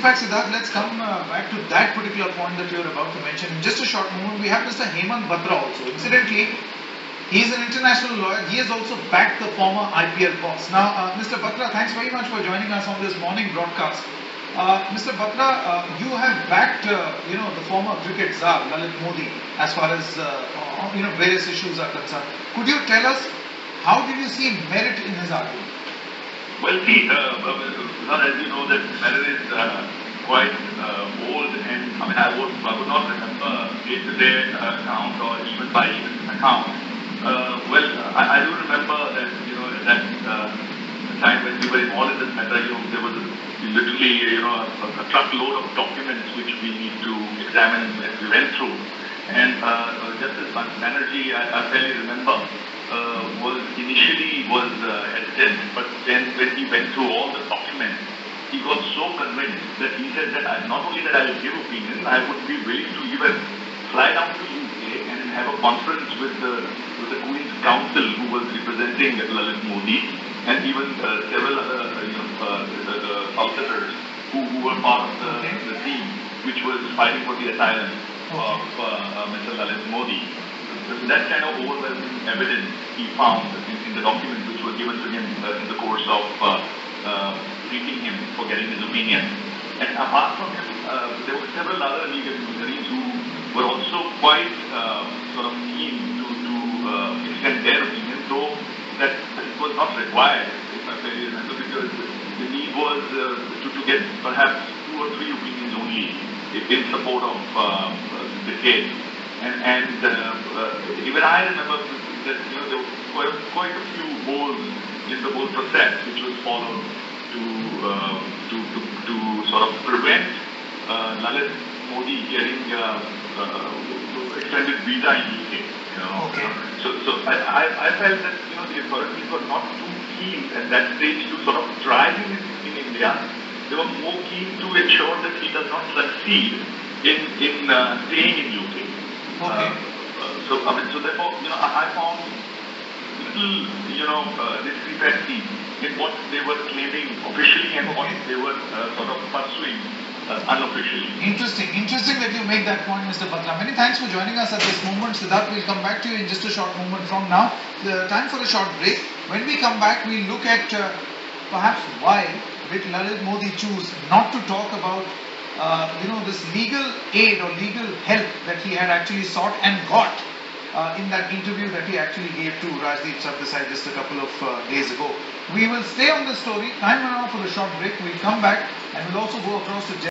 fact, Siddharth, let's come back to that particular point that you were about to mention. In just a short moment, we have Mr. Hemant Batra also. Incidentally, he is an international lawyer. He has also backed the former IPL boss. Now, Mr. Batra, thanks very much for joining us on this morning broadcast. Mr. Batra, you have backed, the former cricket czar, Lalit Modi, as far as, various issues are concerned. Could you tell us, how did you see merit in his argument? Well, see, as you know, that matter is quite old, and I would not remember day-to-day account or even by account. I do remember that that time when we were involved in this matter, there was literally a truckload of documents which we need to examine as we went through, and Justice Banerjee, I barely remember. Was hesitant, but then when he went through all the documents, he got so convinced that he said that not only that I will give opinion, I would be willing to even fly down to UK and have a conference with the Queen's Counsel, who was representing Lalit Modi, and even several other the solicitors who were part of the team which was fighting for the asylum of Mr. Lalit Modi. That kind of overwhelming evidence he found in the documents which were given to him in the course of treating him for getting his opinion. And apart from him, there were several other legal luminaries who were also quite sort of keen to extend their opinion, though that it was not required, if I fairly remember, because the need was to get perhaps 2 or 3 opinions only in support of the case. And even I remember that there were quite a few holes in the whole process which was followed to sort of prevent Lalit Modi getting extended visa in UK. Okay. So I felt that the authorities were not too keen at that stage to sort of try him in India. They were more keen to ensure that he does not succeed in staying in UK. Okay. So therefore, I found little, discrepancy in what they were claiming officially and what they were sort of pursuing unofficially. Interesting that you make that point, Mr. Batra. Many thanks for joining us at this moment. Siddharth, we'll come back to you in just a short moment from now. Time for a short break. When we come back, we'll look at perhaps why did Lalit Modi choose not to talk about this legal aid or legal help that he had actually sought and got in that interview that he actually gave to Rajdeep Sardesai just a couple of days ago. We will stay on this story. Time now for a short break. We'll come back and we'll also go across to